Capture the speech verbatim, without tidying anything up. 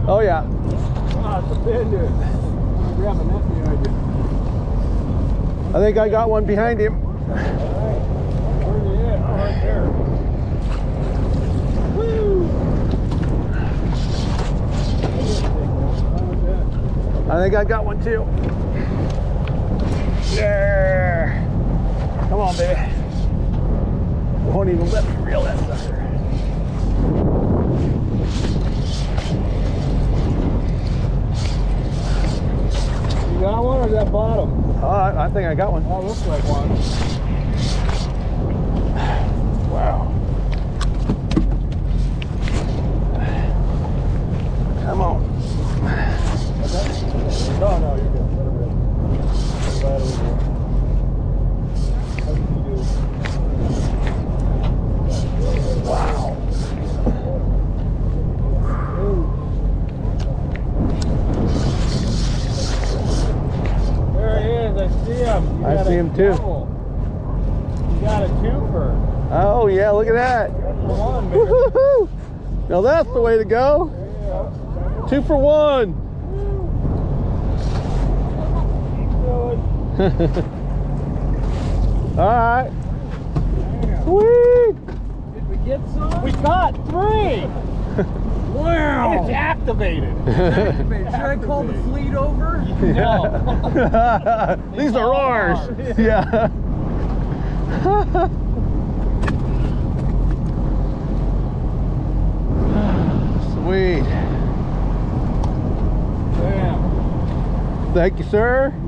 Oh yeah. Ah, it's a bender. I'm gonna grab a net behind you. I think I got one behind him. Alright. Where's he at? Oh, right there. Woo! I think I got one too. Yeah. Come on, baby. Won't even let me reel that sucker. You got one or is that bottom? Oh, I, I think I got one. Oh, looks like one. Wow. Come on. No, no, you're good. Let it rip. Glad it was there. How did you do? Wow. There he is. I see him. You I got see a him too. double. You got a twofer. Oh yeah, look at that. Two for one, baby. Woo-hoo-hoo. Now that's the way to go. Yeah. Two for one. All right. Sweet. Did we get some? We caught three. Wow. It's activated. Should I call the fleet over? No. These are ours. Yeah. Sweet. Damn. Thank you, sir.